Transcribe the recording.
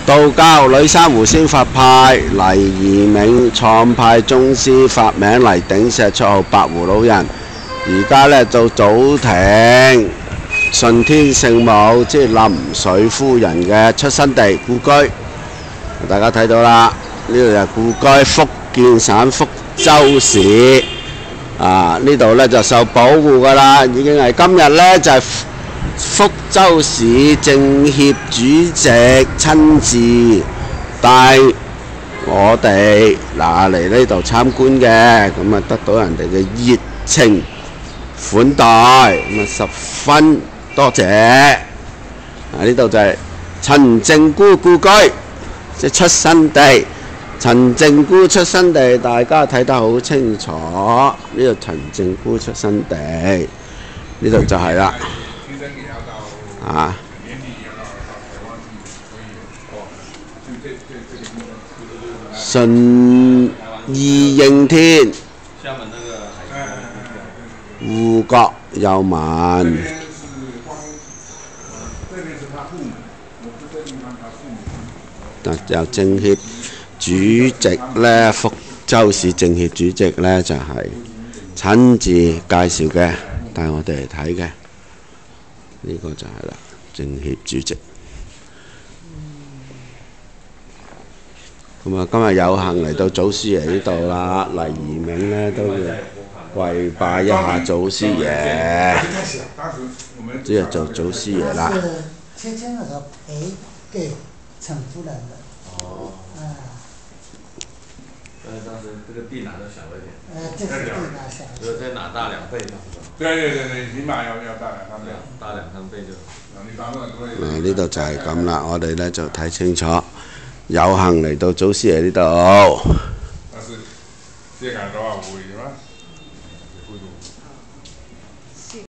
道教呂珊瑚先佛派黎宜銘創派宗師，法名黎鼎石，綽號白狐老人。而家呢，做祖庭順天聖母，即係臨水夫人嘅出生地故居。大家睇到啦，呢度就係故居，福建省福州市。呢度呢就受保護㗎啦，已經係今日呢就係福州市政協主席親自帶我哋嚟呢度參觀嘅，咁啊得到人哋嘅熱情款待，咁啊十分多謝。呢度就係陳靖姑故居，即係出生地。陳靖姑出生地，大家睇得好清楚。呢度陳靖姑出生地，呢度就係啦。順義應天，護國佑民。由政協主席呢，福州市政協主席呢，就係親自介紹嘅，帶我哋嚟睇嘅。呢個就係啦，政協主席。咁啊，今日有幸嚟到祖師爺呢度啦，黎宜銘呢都要跪拜一下祖師爺，即係做祖師爺啦。 切那個賠給陳夫人的。 当时这个地拿的小一点， 这是地拿小， 所以再拿大2倍差不多。 對，起碼要大2、3倍。 大2、3倍就。 呢度就係咁啦，我哋呢就睇清楚，有幸嚟到祖師爺呢度。